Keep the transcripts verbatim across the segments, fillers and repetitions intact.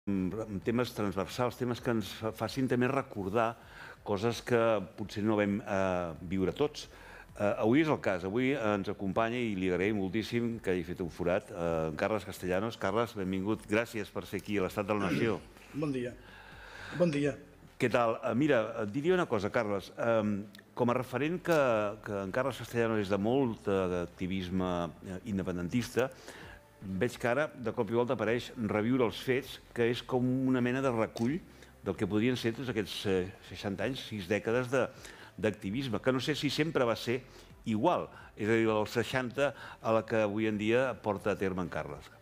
temes transversals, temes que ens facin també recordar coses que potser no vam viure tots. Avui és el cas, avui ens acompanya i li agraïm moltíssim que hagi fet un forat en Carles Castellanos. Carles, benvingut, gràcies per ser aquí a l'Estat de la Nació. Bon dia. Bon dia. Què tal? Mira, et diria una cosa, Carles. Com a referent que en Carles Castellanos és de molt activisme independentista, veig que ara, de cop i volta, apareix reviure els fets, que és com una mena de recull del que podrien ser tots aquests seixanta anys, sis dècades d'activisme, que no sé si sempre va ser igual, és a dir, dels seixanta a la que avui en dia porta a terme en Carles.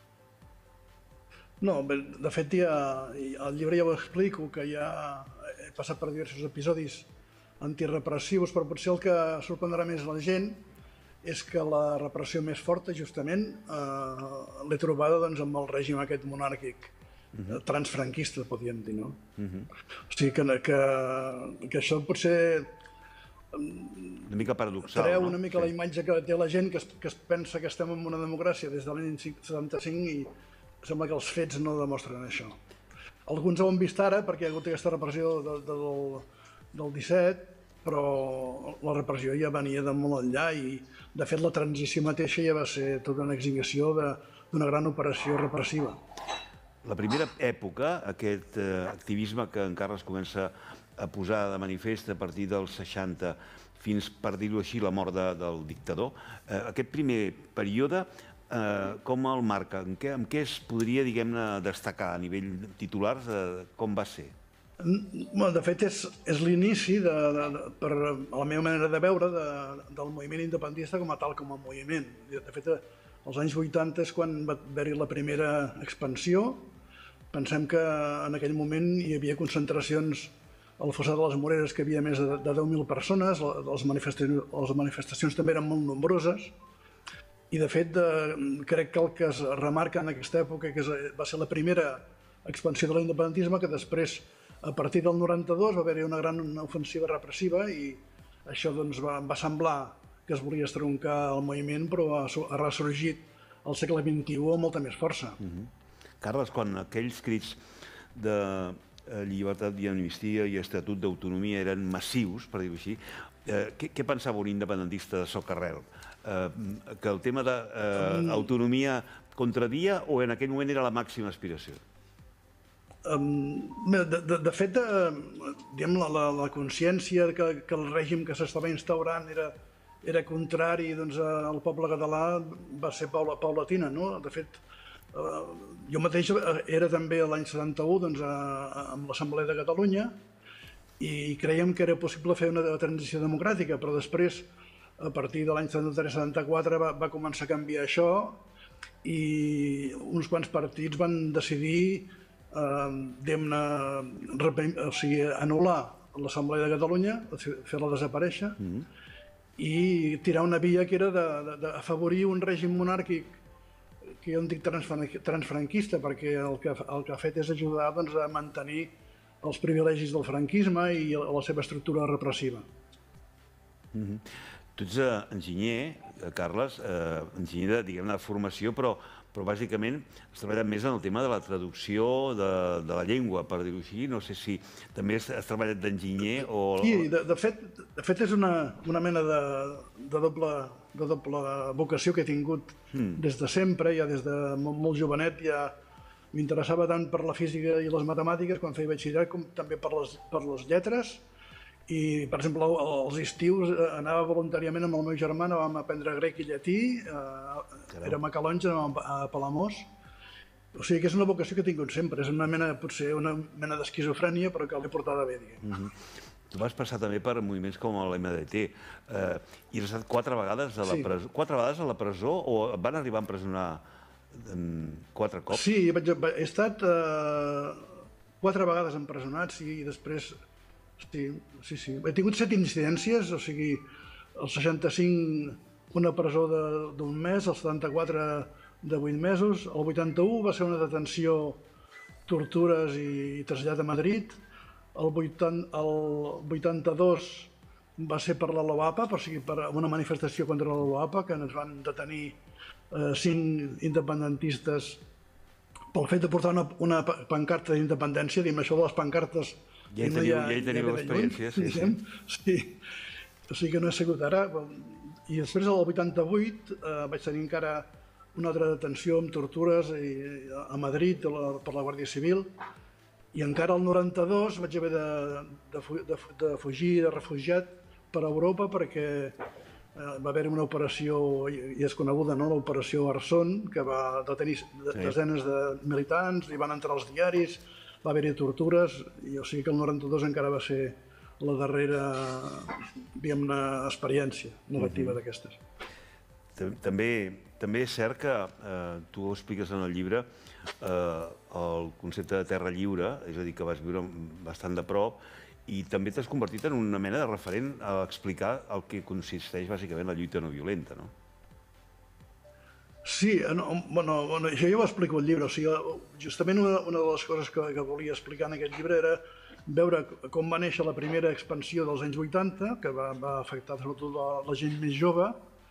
No, de fet, al llibre ja ho explico, que ja he passat per diversos episodis antirepressius, però potser el que sorprendrà més la gent és que la repressió més forta, justament, l'he trobada amb el règim aquest monàrquic, transfranquista, podríem dir, no? O sigui que això potser una mica paradoxal, no? treu una mica la imatge que té la gent, que es pensa que estem en una democràcia des de l'any setanta-cinc i sembla que els fets no demostren això. Alguns ho han vist ara perquè hi ha hagut aquesta repressió del disset, però la repressió ja venia de molt enllà i, de fet, la transició mateixa ja va ser tota una exhibició d'una gran operació repressiva. La primera època, aquest activisme que en Carles comença a posar de manifest a partir dels seixanta fins, per dir-ho així, la mort del dictador, aquest primer període, com el marca? En què es podria, diguem-ne, destacar a nivell titulars? Com va ser? De fet, és l'inici, per la meva manera de veure, del moviment independentista com a tal, com a moviment. De fet, als anys vuitanta és quan va haver-hi la primera expansió. Pensem que en aquell moment hi havia concentracions al fossat de les Moreres, que hi havia més de deu mil persones, les manifestacions també eren molt nombroses, i de fet crec que el que es remarca en aquesta època que va ser la primera expansió de l'independentisme, que després, a partir del noranta-dos, va haver-hi una gran ofensiva repressiva i això va semblar que es volia estroncar el moviment, però ha ressorgit al segle vint-i-u amb molta més força. Carles, quan aquells crits de llibertat i amnistia i estatut d'autonomia eren massius, per dir-ho així, què pensava un independentista de socarrel? Que el tema d'autonomia contradia o en aquell moment era la màxima aspiració? De fet, la consciència que el règim que s'estava instaurant era contrari al poble català va ser paulatina. De fet, jo mateix era també l'any setanta-u amb l'Assemblea de Catalunya i creiem que era possible fer una transició democràtica, però després, a partir de l'any setanta-tres setanta-quatre, va començar a canviar això i uns quants partits van decidir anul·lar l'Assemblea de Catalunya, fer-la desaparèixer i tirar una via que era d'afavorir un règim monàrquic que jo en dic transfranquista, perquè el que ha fet és ajudar a mantenir els privilegis del franquisme i la seva estructura repressiva. Tu ets enginyer, Carles, enginyer de formació, però bàsicament has treballat més en el tema de la traducció de la llengua, per dir-ho així. No sé si també has treballat d'enginyer o... Sí, de fet és una mena de doble vocació que he tingut des de sempre, ja des de molt jovenet, ja m'interessava tant per la física i les matemàtiques quan feia batxillerat com també per les lletres. I, per exemple, als estius anava voluntàriament amb el meu germà, anàvem a aprendre grec i llatí, érem a Calonge, anàvem a Palamós. O sigui que és una vocació que he tingut sempre, és una mena, potser una mena d'esquizofrènia, però que l'he portada bé, diguem. Tu vas passar també per moviments com l'M D T i has estat quatre vegades a la presó. Quatre vegades a la presó o et van arribar a empresonar quatre cops? Sí, he estat quatre vegades empresonat i després... Sí, sí, sí. He tingut set incidències, o sigui, el seixanta-cinc una presó d'un mes, el setanta-quatre de vuit mesos, el vuitanta-u va ser una detenció, tortures i trasllat a Madrid, el vuitanta-dos va ser per la LOAPA, o sigui, per una manifestació contra la LOAPA, que ens van detenir cinc independentistes pel fet de portar una, una pancarta d'independència, diguem, això de les pancartes... Ja hi teniu, ja hi teniu experiència, sí, sí. Sí, o sigui que no he sigut ara. I després, al vuitanta-vuit, eh, vaig tenir encara una altra detenció amb tortures i, a Madrid la, per la Guàrdia Civil, i encara al noranta-dos vaig haver de, de, de, de fugir de refugiat per Europa perquè eh, va haver una operació, i és coneguda, no?, l'operació Arson, que va detenir desenes de militants, i van entrar als diaris, va haver-hi tortures, i o sigui que el noranta-dos encara va ser la darrera, diguem-ne, experiència negativa d'aquestes. També, també és cert que eh, tu ho expliques en el llibre, eh, el concepte de terra lliure, és a dir, que vas viure bastant de prop, i també t'has convertit en una mena de referent a explicar el que consisteix bàsicament la lluita no violenta, no? Sí, no, bueno, bueno, això ja ho explico al llibre. O sigui, justament una, una de les coses que, que volia explicar en aquest llibre era veure com va néixer la primera expansió dels anys vuitanta, que va, va afectar sobretot la, la gent més jove,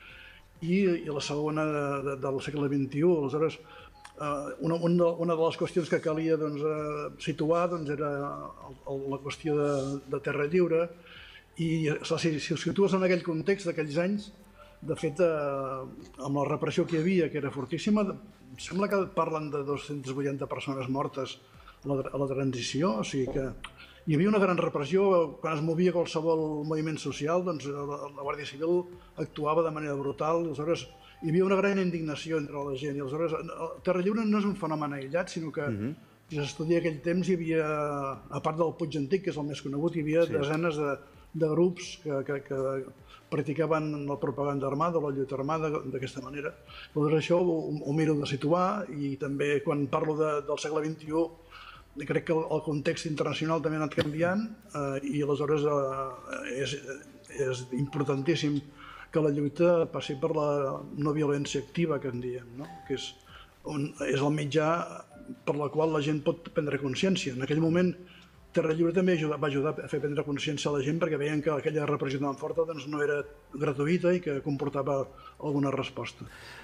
i, i la segona de, de, del segle vint-i-u. Aleshores, eh, una, una, una de les qüestions que calia doncs, eh, situar doncs, era el, el, la qüestió de, de terra lliure, i si, si ho situes en aquell context d'aquells anys, de fet, eh, amb la repressió que hi havia, que era fortíssima, sembla que parlen de dues-centes vuitanta persones mortes a la, a la transició, o sigui que hi havia una gran repressió. Quan es movia qualsevol moviment social, doncs la, la Guàrdia Civil actuava de manera brutal, aleshores hi havia una gran indignació entre la gent, i aleshores Terra Lliure no és un fenomen aïllat, sinó que uh-huh. si s'estudia aquell temps hi havia, a part del Puig Antic, que és el més conegut, hi havia sí. desenes de, de grups que, que, que practicaven la propaganda armada, la lluita armada, d'aquesta manera. Llavors això ho, ho miro de situar, i també quan parlo de, del segle vint-i-u crec que el, el context internacional també ha anat canviant, eh, i aleshores eh, és, és importantíssim que la lluita passi per la no violència activa, que en diem, no? Que és, un, és el mitjà per la qual la gent pot prendre consciència. En aquell moment Terra Lliure també va ajudar a fer prendre consciència a la gent, perquè veien que aquella repressió tan forta doncs, no era gratuïta i que comportava alguna resposta.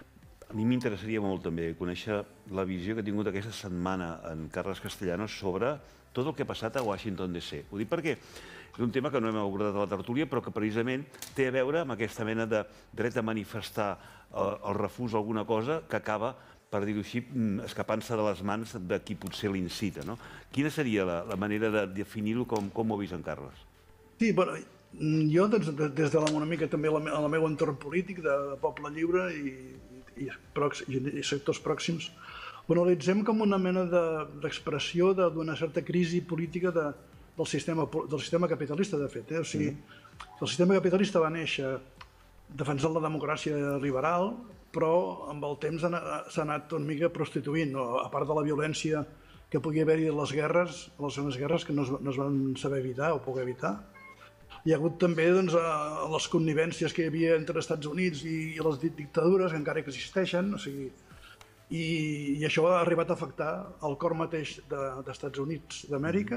A mi m'interessaria molt també conèixer la visió que ha tingut aquesta setmana en Carles Castellanos sobre tot el que ha passat a Washington D C. Ho dic perquè és un tema que no hem abordat a la tertúlia, però que precisament té a veure amb aquesta mena de dret a manifestar el refús a alguna cosa que acaba, per dir-ho així, escapant-se de les mans de qui potser l'incita, no? Quina seria la, la manera de definir-ho, com, com ho ha vist en Carles? Sí, bueno, jo des, des de la, una mica també al el meu entorn polític de Poble Lliure i, i, i, i sectors pròxims, ho analitzem com una mena d'expressió de, d'una certa crisi política de, del, sistema, del sistema capitalista, de fet. Eh? O sigui, mm. el sistema capitalista va néixer defensant la democràcia liberal, però amb el temps s'ha anat una mica prostituint, no? A part de la violència que pugui haver-hi a les guerres, a les segones guerres que no es, no es van saber evitar o poder evitar. Hi ha hagut també doncs, les connivències que hi havia entre els Estats Units i, i les dictadures que encara existeixen, o sigui, i, i això ha arribat a afectar el cor mateix dels de, Estats Units d'Amèrica,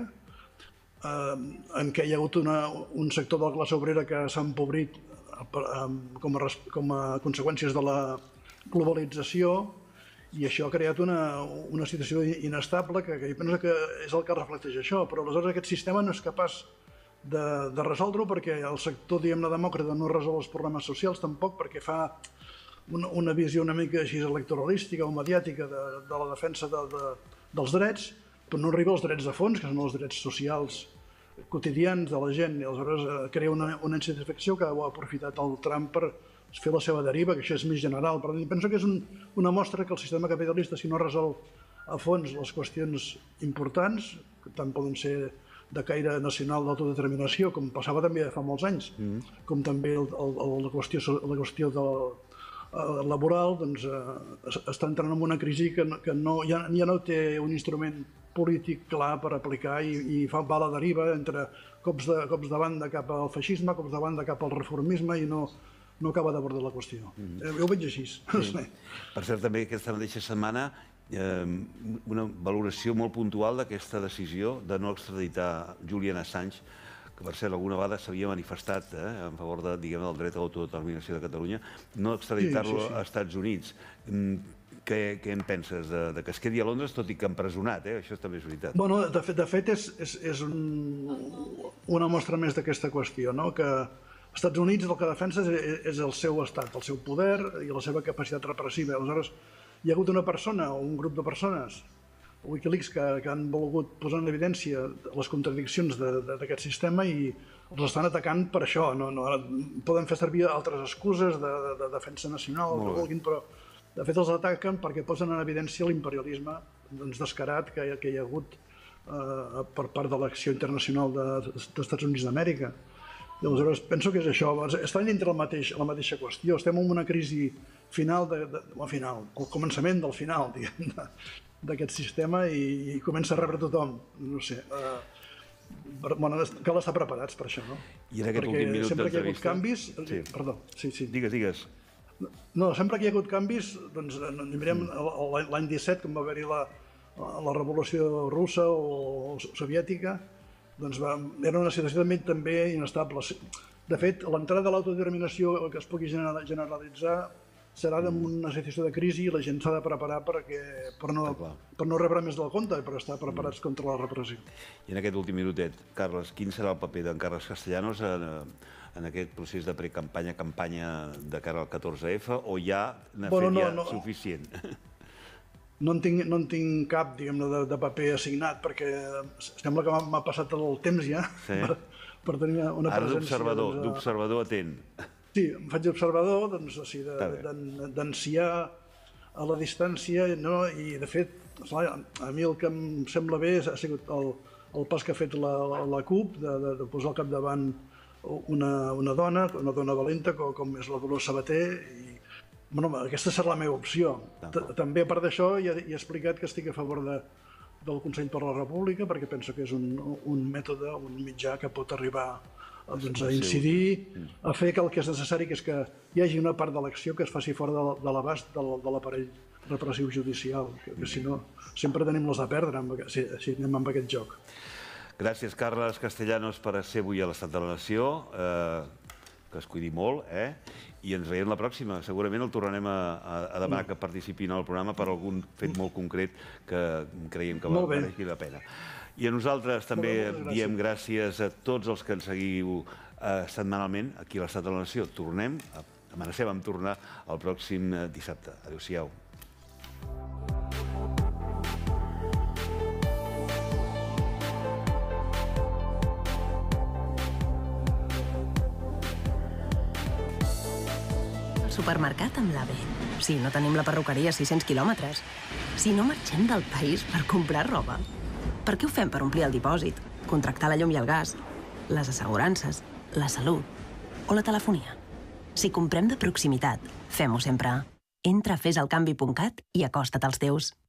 eh, en què hi ha hagut una, un sector de la classe obrera que s'ha empobrit com a, com a conseqüències de la globalització, i això ha creat una, una situació inestable que, que jo penso que és el que reflecteix això, però aleshores aquest sistema no és capaç de, de resoldre-ho, perquè el sector, diguem-ne, demòcrata no resol els problemes socials tampoc, perquè fa una, una visió una mica així electoralística o mediàtica de, de la defensa de, de, dels drets, però no arriba als drets de fons, que són els drets socials quotidians de la gent, i aleshores crea una, una insatisfacció que ho ha aprofitat el Trump per fer la seva deriva, que això és més general. Per tant, penso que és un, una mostra que el sistema capitalista, si no resol a fons les qüestions importants, que tant poden ser de caire nacional d'autodeterminació, com passava també fa molts anys, mm. com també el, el, la qüestió, la qüestió del, uh, laboral, doncs, uh, està entrant en una crisi que, que no, ja, ja no té un instrument polític clar per aplicar, i, i fa, va a la deriva entre cops de, cops de banda cap al feixisme, cops de banda cap al reformisme, i no, no acaba d'abordar la qüestió. Mm-hmm. eh, jo ho veig així. Sí. Per cert, també aquesta mateixa setmana eh, una valoració molt puntual d'aquesta decisió de no extraditar Julian Assange, que per cert alguna vegada s'havia manifestat eh, en favor de, diguem, del dret a l'autodeterminació de Catalunya, no extraditar-lo sí, sí, sí. als Estats Units. què en penses de que es quedi a Londres, tot i que empresonat, eh? Això també és veritat. Bueno, de fet, de fet és, és, és un, una mostra més d'aquesta qüestió, no? Que als Estats Units el que defensa és, és el seu estat, el seu poder i la seva capacitat repressiva. Aleshores, hi ha hagut una persona o un grup de persones, Wikileaks, que, que han volgut posar en evidència les contradiccions d'aquest sistema i els estan atacant per això. No, no, poden fer servir altres excuses de, de, de defensa nacional, el que vulguin, però de fet els ataquen perquè posen en evidència l'imperialisme doncs, descarat que, que hi ha hagut eh, per part de l'acció internacional de, dels Estats Units d'Amèrica. I aleshores penso que és això, estan dintre la, mateix, la mateixa qüestió, estem en una crisi final, de, de, well, final, el començament del final, diguem, d'aquest sistema i, i comença a rebre tothom, no sé. Eh, bueno, cal estar preparats per això, no? I en aquest perquè últim minut sempre que hi ha hagut d'entrevista... canvis... Sí. Perdó, sí, sí. Digues, digues. No, sempre que hi ha hagut canvis, doncs mirem l'any disset, quan va haver-hi la, la revolució russa o soviètica, doncs va, era una situació també, també inestable. De fet, l'entrada de l'autodeterminació que es pugui generalitzar serà en una situació de crisi i la gent s'ha de preparar perquè, per, no, per no rebre més del compte i per estar preparats mm. contra la repressió. I en aquest últim minutet, Carles, quin serà el paper d'en Carles Castellanos en, en aquest procés de precampanya, campanya de cara al catorze F, o ja n'ha bueno, fet no, ja no, suficient? No en tinc, no en tinc cap, diguem-ne, de, de paper assignat, perquè sembla que m'ha passat el temps ja sí. per, per tenir una Ara presència... Ara doncs, d'observador atent. Sí, em faig observador, doncs, o sigui, d'enciar a la distància, no? I de fet, esclar, a mi el que em sembla bé ha sigut el, el pas que ha fet la, la CUP, de, de, de posar al capdavant una, una dona, una dona valenta, com, com és la Dolors Sabater, i bueno, aquesta serà la meva opció. També, a part d'això, ja he explicat que estic a favor de, del Consell per la República, perquè penso que és un, un mètode, un mitjà que pot arribar doncs, a incidir, a fer que el que és necessari, que és que hi hagi una part de l'acció que es faci fora de, de l'abast de, de l'aparell repressiu judicial, que, que si no sempre tenim les de perdre amb, si, si anem amb aquest joc. Gràcies, Carles Castellanos, per ser avui a l'Estat de la Nació, eh, que es cuidi molt, eh? I ens veiem la pròxima. Segurament el tornarem a, a demanar que participi en el programa per algun fet molt concret que creiem que va mereixi la pena. I a nosaltres també diem gràcies a tots els que ens seguiu eh, setmanalment aquí a l'Estat de la Nació. Tornem, amenacem amb tornar el pròxim dissabte. Adéu-siau. Supermercat amb l'AVE. Si no tenim la perruqueria a sis-cents quilòmetres. Si no marxem del país per comprar roba. Per què ho fem per omplir el dipòsit, contractar la llum i el gas, les assegurances, la salut o la telefonia? Si comprem de proximitat, fem-ho sempre. Entra a fes el canvi punt cat i acosta't als teus.